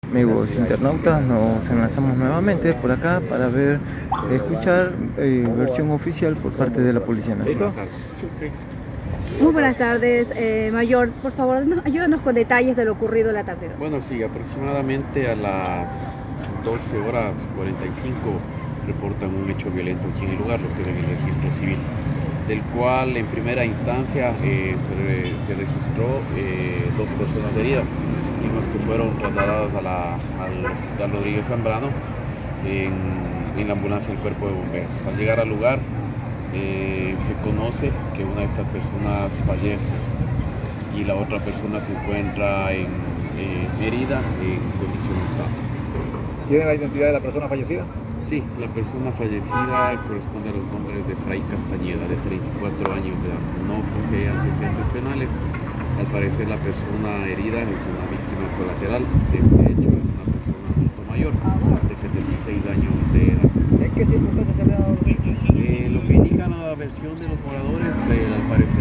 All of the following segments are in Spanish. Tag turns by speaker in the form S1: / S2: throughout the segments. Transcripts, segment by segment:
S1: Amigos internautas, nos enlazamos nuevamente por acá para escuchar versión oficial por parte de la Policía Nacional.
S2: Muy buenas tardes, Mayor. Por favor, ayúdanos con detalles de lo ocurrido la tarde.
S3: Bueno, sí, aproximadamente a las 12:45 reportan un hecho violento aquí en el lugar, lo que es el registro civil, del cual en primera instancia se registró 2 personas heridas, mismas que fueron trasladadas al Hospital Rodríguez Zambrano en la ambulancia del Cuerpo de Bomberos. Al llegar al lugar se conoce que una de estas personas fallece y la otra persona se encuentra herida en condición estable.
S4: ¿Tiene la identidad de la persona fallecida?
S3: Sí, la persona fallecida corresponde a los nombres de Fray Castañeda, de 34 años de edad. No posee antecedentes penales. Al parecer la persona herida es una víctima colateral. De hecho es una persona adulto mayor de 76 años de edad.
S4: ¿En qué circunstancias se había dado los hechos?
S3: Lo que indica la versión de los moradores, al parecer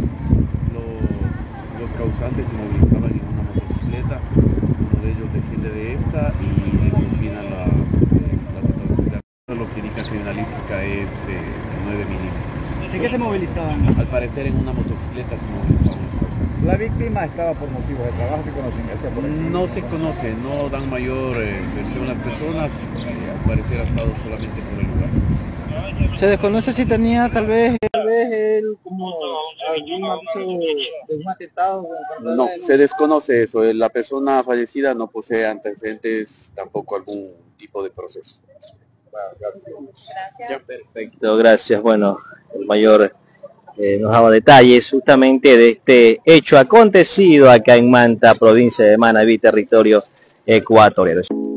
S3: los causantes se movilizaban en una motocicleta. Uno de ellos desciende de esta y le propina las rotaciones. Lo que indica criminalística es 9 milímetros.
S4: ¿En qué se movilizaban?
S3: Al parecer en una motocicleta se movilizaban.
S4: ¿La víctima estaba por motivos de trabajo? ¿Se conocen?
S3: No se conoce, no dan mayor versión las personas. Al parecer ha estado solamente por el lugar.
S1: Se desconoce si tenía tal vez él como algún aviso de un atentado.
S3: No, se desconoce eso. La persona fallecida no posee antecedentes, tampoco algún tipo de proceso.
S2: Gracias.
S3: Ya, perfecto.
S5: Gracias. Bueno, el mayor nos daba detalles justamente de este hecho acontecido acá en Manta, provincia de Manabí, territorio ecuatoriano.